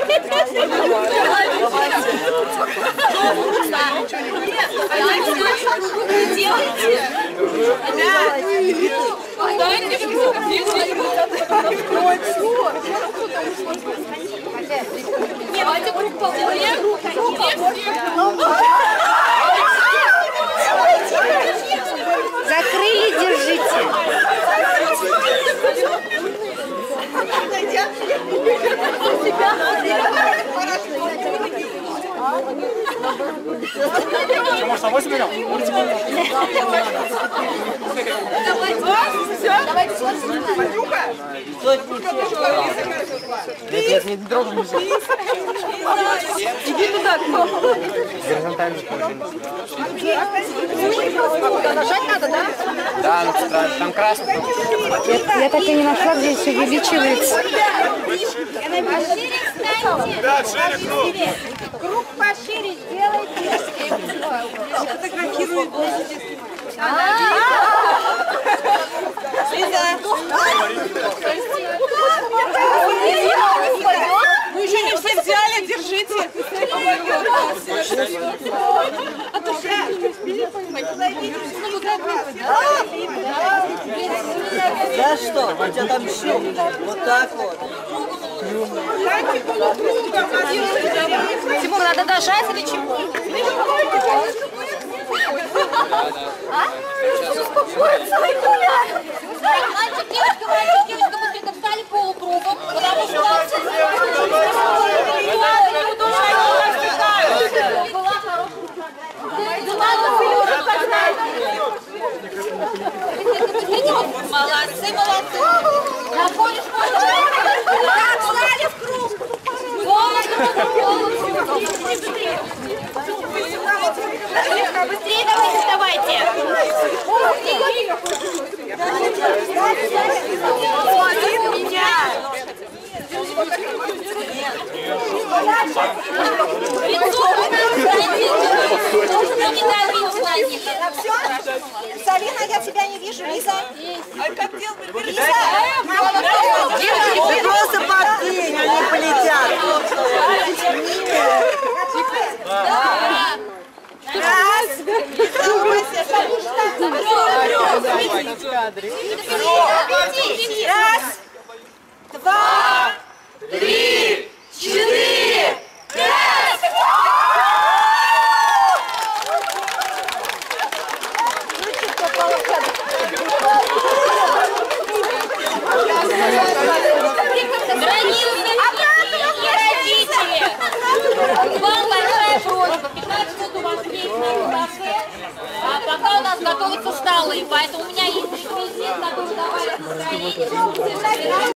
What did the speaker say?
Закрыли, держите. Что, может, 8 берем? Нет, не дрогнем. Иди туда. Горизонтально. Нажать надо, да? Да, там красный. Я так и не нашла, где все увеличивается. Да, шире круг. Круг пошире сделайте. Фотографирует. Ну еще не все взяли, держите. Да что? У тебя там щелк. Вот так вот. Тимур, надо дожать или чего? Успокоиться, Айкуля! Мальчик, девочка, быстренько встали полукругом, потому что молодцы, молодцы! Находишь, так, встали в круг! Быстрее давайте, вставайте! Смотри на меня! Салина, я тебя не вижу, Лиза. Лиза! Ты просто подкинь, они полетят. Раз! Раз! Два! Три! Четыре! Пять! Вам большая просьба, 15 минут у вас есть на кафе, а пока у нас готовятся столы, поэтому у меня есть реквизит, который давай настроение.